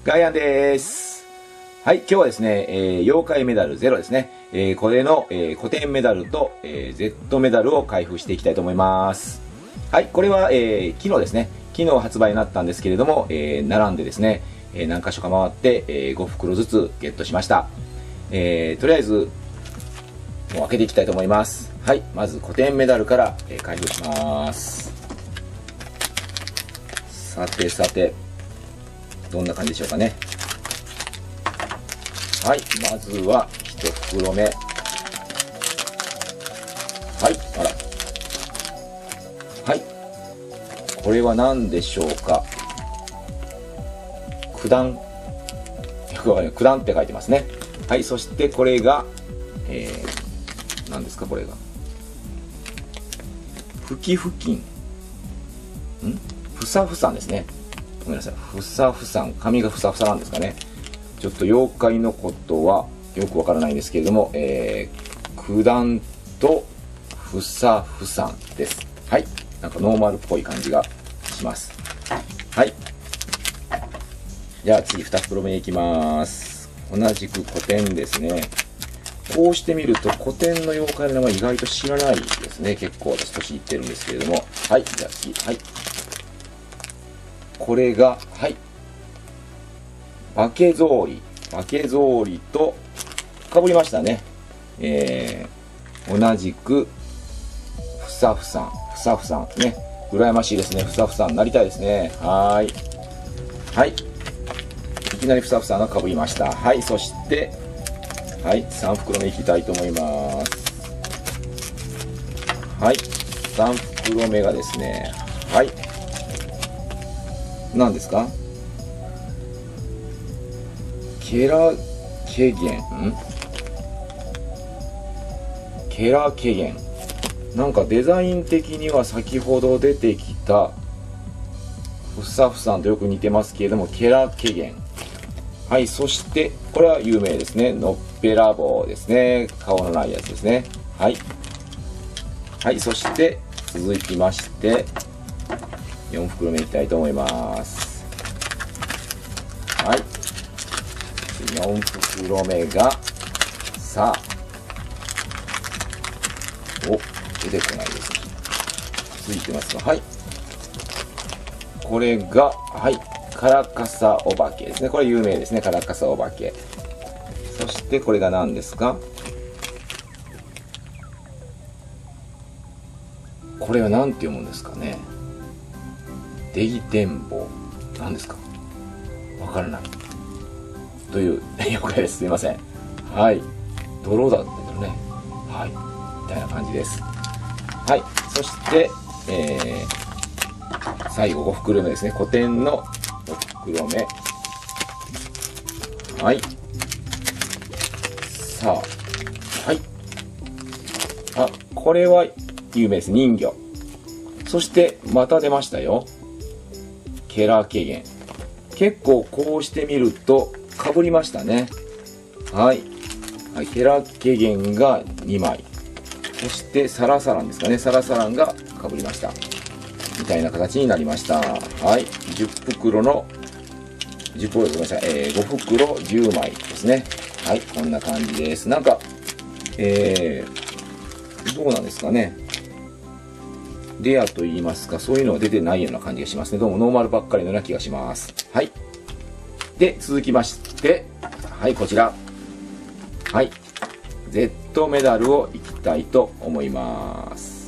ガイアンです。はい、今日はですね、妖怪メダル0ですね。これの、古典メダルと、Z メダルを開封していきたいと思います。はい、これは、昨日ですね、昨日発売になったんですけれども、並んでですね、何箇所か回って、5袋ずつゲットしました。とりあえず、もう開けていきたいと思います。はい、まず古典メダルから、開封します。さてさて、どんな感じでしょうかね。はい、まずは1袋目。はい、あら。はい。これは何でしょうか。九段。よくわかんない。九段って書いてますね。はい、そしてこれが、何ですか、これが。ふきふきん。ふさふさんですね。ごめんなさい。ふさふさん。髪がふさふさなんですかね。ちょっと妖怪のことはよくわからないんですけれども、九段とふさふさんです。はい。なんかノーマルっぽい感じがします。はい。じゃあ次2袋目いきます。同じく古典ですね。こうしてみると古典の妖怪の名前意外と知らないですね。結構私年いってるんですけれども。はい。じゃあ次。はい。これが、はい。化け草履。化け草履と、かぶりましたね。同じく、ふさふさん。ふさふさん。ね。羨ましいですね。ふさふさん。なりたいですね。はい。はい。いきなりふさふさんがかぶりました。はい。そして、はい。3袋目いきたいと思います。はい。3袋目がですね、はい。何ですか？ケラケゲン。ケラケゲン。なんかデザイン的には先ほど出てきたふさふさんとよく似てますけれども、ケラケゲン。はい、そしてこれは有名ですね。のっぺらぼうですね。顔のないやつですね。はい。はい、そして続きまして4袋目いきたいと思います。はい。4袋目が、さあ、お、出てこないですね。ついてますか？はい。これが、はい、カラカサお化けですね。これ有名ですね。カラカサお化け。そしてこれが何ですか？これは何て読むんですかね。デイテンボウ。何ですか？わからない。という妖怪です。すいません。はい。泥だったけどね。はい。みたいな感じです。はい。そして、最後5袋目ですね。古典の5袋目。はい。さあ。はい。あ、これは有名です。人魚。そして、また出ましたよ。ケラケゲン。結構こうしてみると、かぶりましたね。はい。はい、ケラケゲンが2枚。そしてサラサランですかね。サラサランがかぶりました。みたいな形になりました。はい。10袋の、10袋ごめんなさい。5袋10枚ですね。はい。こんな感じです。なんか、どうなんですかね。レアと言いますか、そういうのは出てないような感じがしますね。どうもノーマルばっかりのような気がします。はい。で、続きまして、はい、こちら。はい。Z メダルをいきたいと思います。